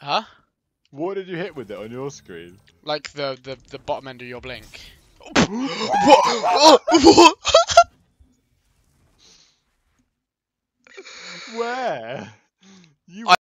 Huh? What did you hit with it on your screen? Like the bottom end of your blink. What? What? Where? You